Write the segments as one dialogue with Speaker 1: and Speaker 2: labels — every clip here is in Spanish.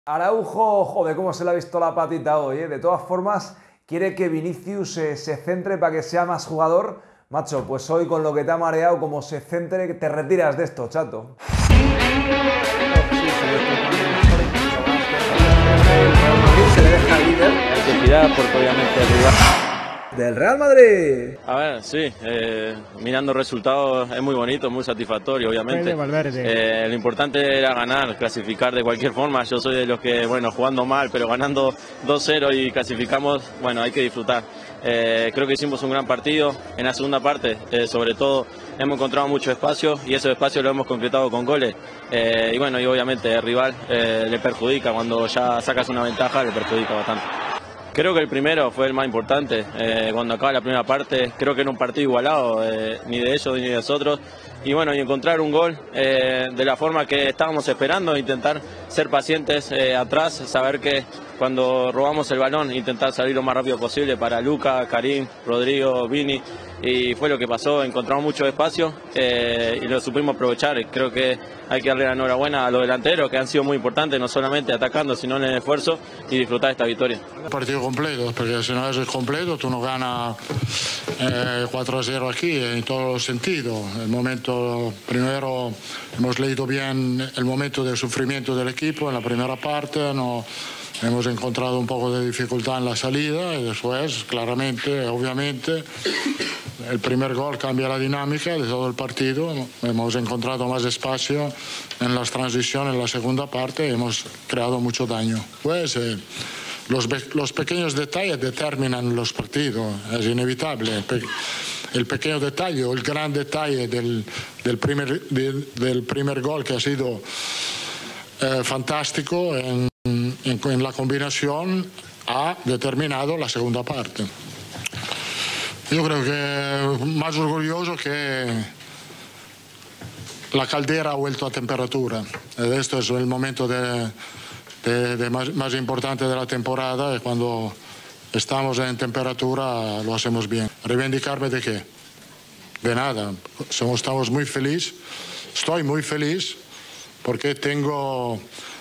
Speaker 1: Araujo, joder, cómo se le ha visto la patita hoy, ¿eh? De todas formas, quiere que Vinicius se centre para que sea más jugador. Macho, pues hoy con lo que te ha mareado, como se centre, te retiras de esto, chato. Se le deja líder.
Speaker 2: Hay que tirar porque obviamente el rival...
Speaker 1: Del Real Madrid.
Speaker 2: A ver, sí, mirando resultados es muy bonito, muy satisfactorio, obviamente. Lo importante era ganar, clasificar de cualquier forma. Yo soy de los que, bueno, jugando mal, pero ganando 2-0 y clasificamos, bueno, hay que disfrutar. Creo que hicimos un gran partido. En la segunda parte, sobre todo, hemos encontrado mucho espacio y esos espacios lo hemos concretado con goles. Y bueno, y obviamente el rival le perjudica, cuando ya sacas una ventaja le perjudica bastante. Creo que el primero fue el más importante. Cuando acaba la primera parte, creo que era un partido igualado, ni de ellos ni de nosotros. Y bueno, y encontrar un gol de la forma que estábamos esperando, intentar ser pacientes atrás, saber que cuando robamos el balón, intentar salir lo más rápido posible para Luka, Karim, Rodrigo, Vini. Y fue lo que pasó, encontramos mucho espacio y lo supimos aprovechar. Creo que hay que darle la enhorabuena a los delanteros, que han sido muy importantes, no solamente atacando, sino en el esfuerzo, y disfrutar esta victoria.
Speaker 3: Partido completo, porque si no es completo, tú no ganas 4-0 aquí, en todos los sentidos. El momento, primero, hemos leído bien el momento de sufrimiento del equipo en la primera parte, no, hemos encontrado un poco de dificultad en la salida y después, claramente, obviamente, el primer gol cambia la dinámica de todo el partido. Hemos encontrado más espacio en las transiciones en la segunda parte y hemos creado mucho daño. Pues los pequeños detalles determinan los partidos, es inevitable. El pequeño detalle o el gran detalle del primer gol, que ha sido fantástico en la combinación, ha determinado la segunda parte. Yo creo que más orgulloso que la caldera ha vuelto a temperatura. Esto es el momento más importante de la temporada, y cuando estamos en temperatura lo hacemos bien. ¿Reivindicarme de qué? De nada. Estamos muy felices. Estoy muy feliz porque tengo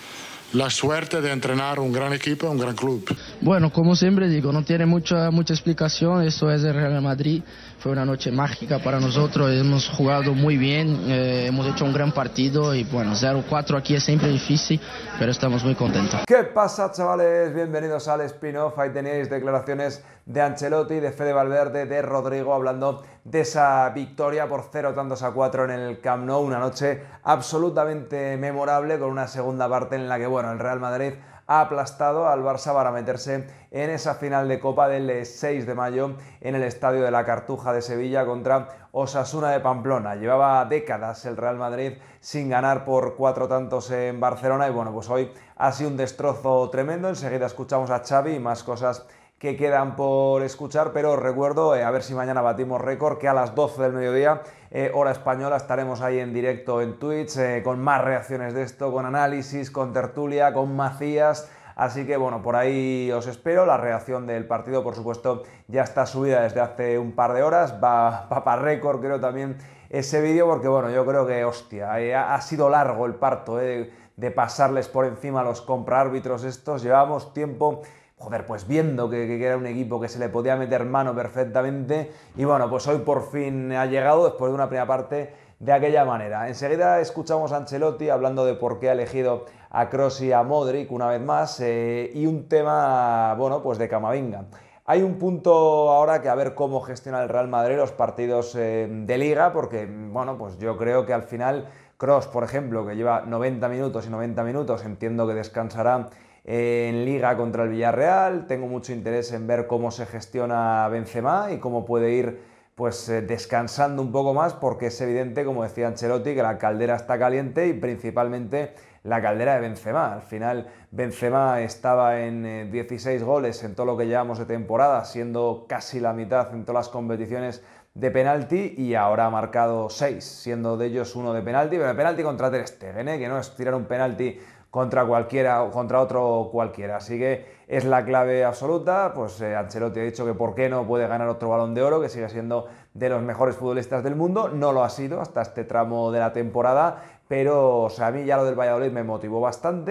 Speaker 3: la suerte de entrenar un gran equipo, un gran club.
Speaker 4: Bueno, como siempre digo, no tiene mucha explicación. Esto es el Real Madrid. Fue una noche mágica para nosotros. Hemos jugado muy bien, hemos hecho un gran partido y bueno, 0-4 aquí es siempre difícil, pero estamos muy contentos.
Speaker 1: ¿Qué pasa, chavales? Bienvenidos al spin-off. Ahí tenéis declaraciones de Ancelotti, de Fede Valverde, de Rodrigo, hablando de esa victoria por 0-4 en el Camp Nou. Una noche absolutamente memorable, con una segunda parte en la que, bueno, el Real Madrid ha aplastado al Barça para meterse en esa final de Copa del 6 de mayo en el Estadio de la Cartuja de Sevilla contra Osasuna de Pamplona. Llevaba décadas el Real Madrid sin ganar por 4 tantos en Barcelona y bueno, pues hoy ha sido un destrozo tremendo. Enseguida escuchamos a Xavi y más cosas que quedan por escuchar, pero os recuerdo, a ver si mañana batimos récord, que a las 12 del mediodía, hora española, estaremos ahí en directo en Twitch, con más reacciones de esto, con análisis, con tertulia, con Macías. Así que bueno, por ahí os espero. La reacción del partido, por supuesto, ya está subida desde hace un par de horas. Va para récord, creo, también ese vídeo, porque bueno, yo creo que, hostia, ha sido largo el parto, de pasarles por encima a los compraárbitros estos. Llevamos tiempo, joder, pues viendo que era un equipo que se le podía meter mano perfectamente, y bueno, pues hoy por fin ha llegado después de una primera parte de aquella manera. Enseguida escuchamos a Ancelotti hablando de por qué ha elegido a Kroos y a Modric una vez más, y un tema, bueno, pues de Camavinga. Hay un punto ahora que a ver cómo gestiona el Real Madrid los partidos de Liga, porque, bueno, pues yo creo que al final Kroos, por ejemplo, que lleva 90 minutos y 90 minutos, entiendo que descansará en Liga contra el Villarreal. Tengo mucho interés en ver cómo se gestiona Benzema y cómo puede ir pues descansando un poco más, porque es evidente, como decía Ancelotti, que la caldera está caliente y principalmente la caldera de Benzema. Al final Benzema estaba en 16 goles en todo lo que llevamos de temporada, siendo casi la mitad en todas las competiciones de penalti, y ahora ha marcado 6, siendo de ellos uno de penalti, pero de penalti contra Ter Stegen, que no es tirar un penalti contra cualquiera o contra otro cualquiera. Así que es la clave absoluta. Pues Ancelotti ha dicho que por qué no puede ganar otro Balón de Oro, que sigue siendo de los mejores futbolistas del mundo. No lo ha sido hasta este tramo de la temporada, pero o sea, a mí ya lo del Valladolid me motivó bastante.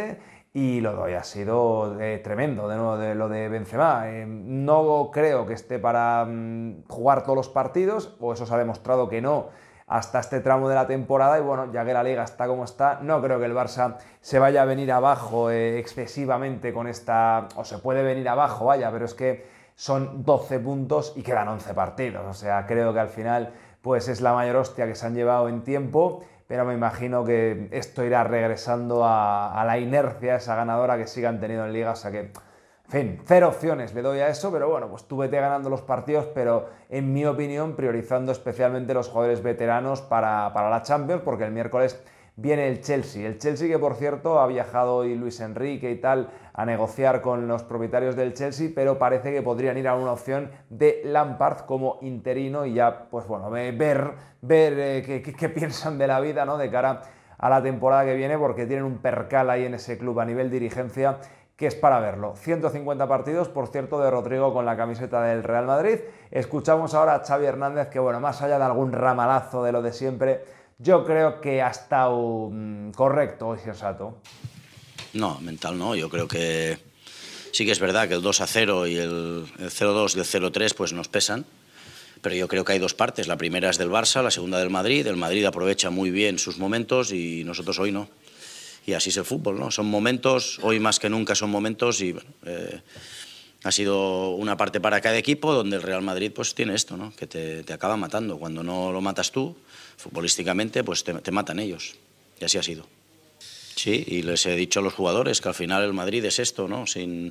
Speaker 1: y lo de hoy ha sido tremendo, de nuevo, de lo de Benzema. No creo que esté para jugar todos los partidos, o eso se ha demostrado que no, hasta este tramo de la temporada, y bueno, ya que la Liga está como está, no creo que el Barça se vaya a venir abajo excesivamente con esta, o se puede venir abajo, vaya, pero es que son 12 puntos y quedan 11 partidos, o sea, creo que al final pues es la mayor hostia que se han llevado en tiempo, pero me imagino que esto irá regresando a la inercia esa ganadora que sigan teniendo en Liga, o sea que, en fin, 0 opciones le doy a eso, pero bueno, pues tú vete ganando los partidos, pero en mi opinión priorizando especialmente los jugadores veteranos para la Champions, porque el miércoles viene el Chelsea que por cierto ha viajado hoy Luis Enrique y tal a negociar con los propietarios del Chelsea, pero parece que podrían ir a una opción de Lampard como interino y ya, pues bueno, ver qué piensan de la vida, ¿no?, de cara a la temporada que viene, porque tienen un percal ahí en ese club a nivel dirigencia que es para verlo. 150 partidos, por cierto, de Rodrigo con la camiseta del Real Madrid. Escuchamos ahora a Xavi Hernández, que bueno, más allá de algún ramalazo de lo de siempre, yo creo que ha estado correcto y sensato.
Speaker 5: No, mental no. Yo creo que sí que es verdad que el 2-0 y el 0-2 y el 0-3 pues nos pesan, pero yo creo que hay dos partes. La primera es del Barça, la segunda del Madrid. El Madrid aprovecha muy bien sus momentos y nosotros hoy no. Y así es el fútbol, ¿no? Son momentos, hoy más que nunca son momentos y bueno, ha sido una parte para cada equipo donde el Real Madrid pues tiene esto, ¿no?, que te acaba matando. Cuando no lo matas tú, futbolísticamente, pues te matan ellos. Y así ha sido. Sí, y les he dicho a los jugadores que al final el Madrid es esto, ¿no? Sin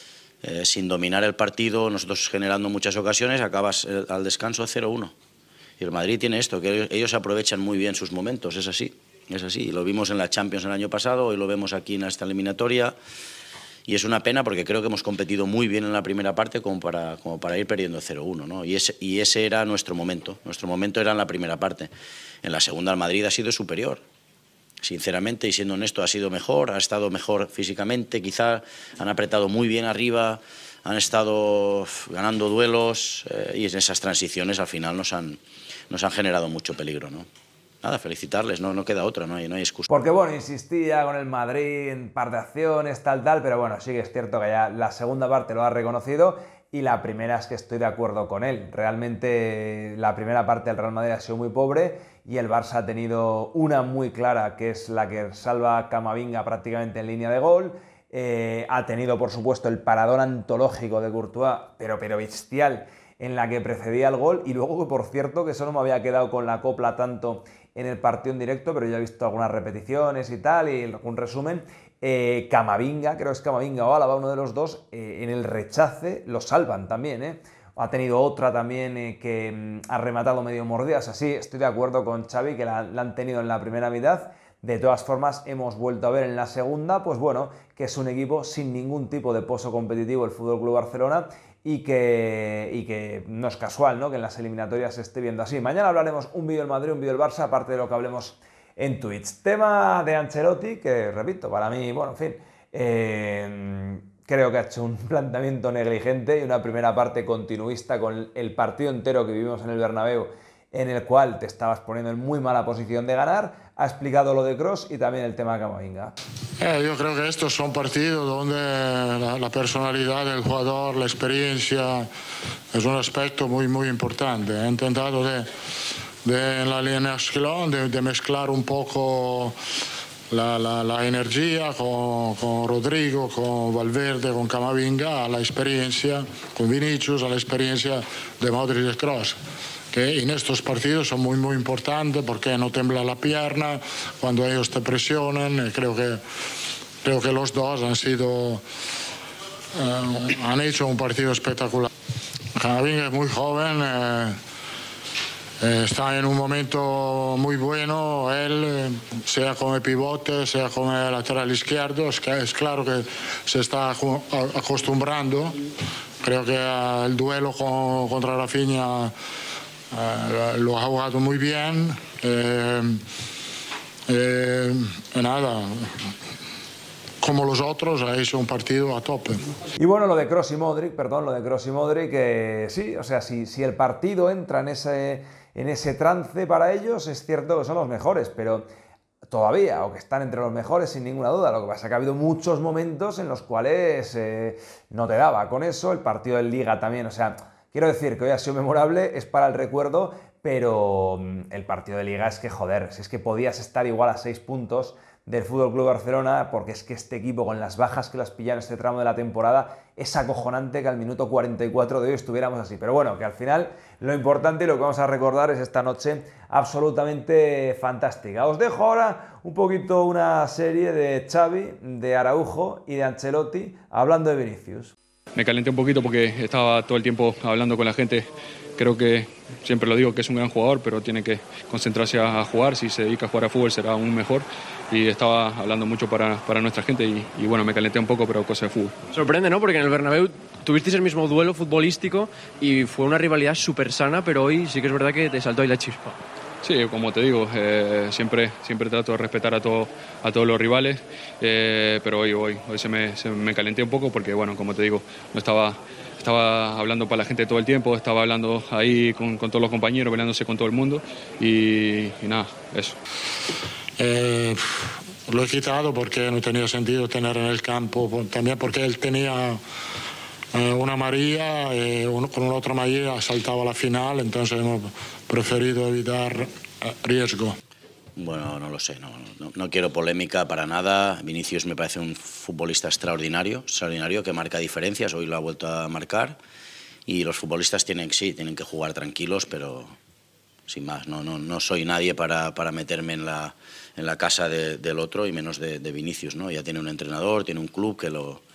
Speaker 5: dominar el partido, nosotros generando muchas ocasiones, acabas al descanso 0-1. Y el Madrid tiene esto, que ellos aprovechan muy bien sus momentos, es así. Es así, lo vimos en la Champions el año pasado, hoy lo vemos aquí en esta eliminatoria y es una pena porque creo que hemos competido muy bien en la primera parte como para ir perdiendo 0-1, ¿no? Y ese era nuestro momento era en la primera parte. En la segunda el Madrid ha sido superior, sinceramente, y siendo honesto ha sido mejor, ha estado mejor físicamente, quizá han apretado muy bien arriba, han estado ganando duelos y en esas transiciones al final nos han generado mucho peligro, ¿no? Nada, felicitarles, no queda otra, no hay excusa.
Speaker 1: Porque bueno, insistía con el Madrid en par de acciones, tal, pero bueno, sí que es cierto que ya la segunda parte lo ha reconocido y la primera es que estoy de acuerdo con él. Realmente la primera parte del Real Madrid ha sido muy pobre y el Barça ha tenido una muy clara, que es la que salva a Camavinga prácticamente en línea de gol. Ha tenido, por supuesto, el paradón antológico de Courtois, pero bestial, en la que precedía el gol, y luego, por cierto, que eso no me había quedado con la copla tanto en el partido en directo, pero ya he visto algunas repeticiones y tal, y algún resumen. Camavinga, creo que es Camavinga o Álava, uno de los dos, en el rechace lo salvan también, Ha tenido otra también que ha rematado medio mordida, o sea, sí, estoy de acuerdo con Xavi que la han tenido en la primera mitad. De todas formas, hemos vuelto a ver en la segunda, pues bueno, que es un equipo sin ningún tipo de pozo competitivo el FC Barcelona, y que no es casual, ¿no?, que en las eliminatorias se esté viendo así. Mañana hablaremos un vídeo del Madrid, un vídeo del Barça, aparte de lo que hablemos en Twitch. Tema de Ancelotti, que repito, para mí, bueno, en fin, creo que ha hecho un planteamiento negligente y una primera parte continuista con el partido entero que vivimos en el Bernabéu, en el cual te estabas poniendo en muy mala posición de ganar. Ha explicado lo de Kroos y también el tema de Camavinga.
Speaker 3: Yo creo que estos son partidos donde la personalidad del jugador, la experiencia, es un aspecto muy importante. He intentado en la alineación de mezclar un poco la energía con Rodrigo, con Valverde, con Camavinga, a la experiencia, con Vinicius, a la experiencia de Modric y Kroos, que en estos partidos son muy importantes porque no tembla la pierna cuando ellos te presionan. Creo que los dos han hecho un partido espectacular. Camavinga es muy joven, está en un momento muy bueno, él, sea como pivote, sea como lateral izquierdo, es claro que se está acostumbrando. Creo que el duelo contra Rafinha lo ha jugado muy bien. Nada, como los otros, ha hecho un partido a tope.
Speaker 1: Y bueno, lo de Kroos y Modric, sí, o sea, si el partido entra en ese trance para ellos, es cierto que son los mejores, pero todavía, o que están entre los mejores sin ninguna duda. Lo que pasa es que ha habido muchos momentos en los cuales no te daba con eso. El partido de Liga también, o sea, quiero decir que hoy ha sido memorable, es para el recuerdo, pero el partido de Liga es que, joder, si es que podías estar igual a 6 puntos del FC Barcelona, porque es que este equipo, con las bajas que las pillan en este tramo de la temporada, es acojonante que al minuto 44 de hoy estuviéramos así. Pero bueno, que al final lo importante y lo que vamos a recordar es esta noche absolutamente fantástica. Os dejo ahora un poquito una serie de Xavi, de Araujo y de Ancelotti hablando de Vinicius.
Speaker 6: Me calenté un poquito porque estaba todo el tiempo hablando con la gente. Creo que, siempre lo digo, que es un gran jugador, pero tiene que concentrarse a jugar. Si se dedica a jugar a fútbol será aún mejor. Y estaba hablando mucho para nuestra gente y bueno, me calenté un poco, pero cosa de fútbol.
Speaker 7: Sorprende, ¿no? Porque en el Bernabéu tuvisteis el mismo duelo futbolístico y fue una rivalidad súper sana, pero hoy sí que es verdad que te saltó ahí la chispa.
Speaker 6: Sí, como te digo, siempre trato de respetar a todos los rivales, pero hoy se me calenté un poco porque, bueno, como te digo, no estaba hablando para la gente todo el tiempo, estaba hablando ahí con todos los compañeros, peleándose con todo el mundo y nada, eso.
Speaker 3: Lo he quitado porque no tenía sentido tener en el campo, también porque él tenía una amarilla, con una otra amarilla saltaba a la final, entonces hemos preferido evitar riesgo.
Speaker 5: Bueno, no lo sé, no quiero polémica para nada. Vinicius me parece un futbolista extraordinario que marca diferencias, hoy lo ha vuelto a marcar, y los futbolistas tienen que jugar tranquilos, pero sin más, no soy nadie para meterme en la casa del otro y menos de Vinicius, ¿no? Ya tiene un entrenador, tiene un club que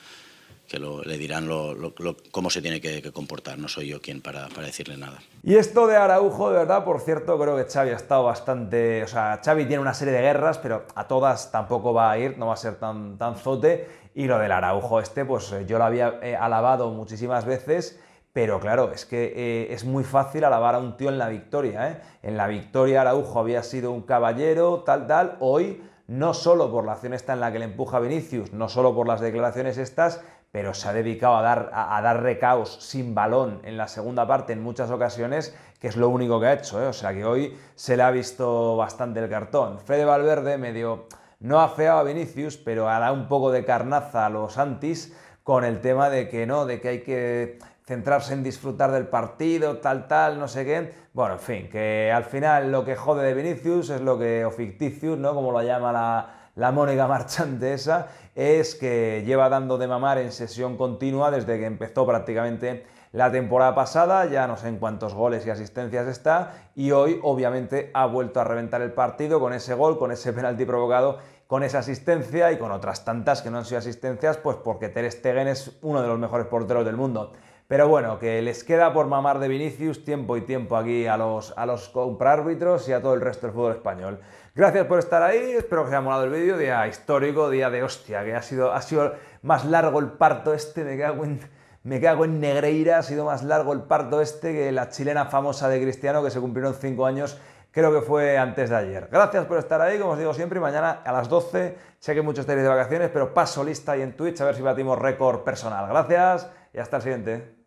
Speaker 5: le dirán cómo se tiene que comportar. No soy yo quien para decirle nada.
Speaker 1: Y esto de Araujo, de verdad, por cierto, creo que Xavi ha estado bastante... O sea, Xavi tiene una serie de guerras, pero a todas tampoco va a ir, no va a ser tan zote. Y lo del Araujo pues yo lo había alabado muchísimas veces, pero claro, es que es muy fácil alabar a un tío en la victoria, ¿eh? En la victoria Araujo había sido un caballero, tal. Hoy, no solo por la acción esta en la que le empuja a Vinicius, no solo por las declaraciones estas, pero se ha dedicado a dar recaos sin balón en la segunda parte en muchas ocasiones, que es lo único que ha hecho, ¿eh? O sea que hoy se le ha visto bastante el cartón. Fede Valverde medio no ha afeado a Vinicius, pero ha dado un poco de carnaza a los antis con el tema de que hay que centrarse en disfrutar del partido, tal, no sé qué. Bueno, en fin, que al final lo que jode de Vinicius es o ficticius, ¿no? Como lo llama la Mónica Marchante esa, es que lleva dando de mamar en sesión continua desde que empezó prácticamente la temporada pasada, ya no sé en cuántos goles y asistencias está, y hoy obviamente ha vuelto a reventar el partido con ese gol, con ese penalti provocado, con esa asistencia y con otras tantas que no han sido asistencias, pues porque Ter Stegen es uno de los mejores porteros del mundo. Pero bueno, que les queda por mamar de Vinicius tiempo y tiempo aquí a los comparárbitros y a todo el resto del fútbol español. Gracias por estar ahí, espero que os haya molado el vídeo, día histórico, día de hostia, que ha sido más largo el parto este, me cago en Negreira, ha sido más largo el parto este que la chilena famosa de Cristiano, que se cumplieron 5 años, creo que fue antes de ayer. Gracias por estar ahí, como os digo siempre, y mañana a las 12, sé que muchos estáis de vacaciones, pero paso lista ahí en Twitch a ver si batimos récord personal. Gracias y hasta el siguiente.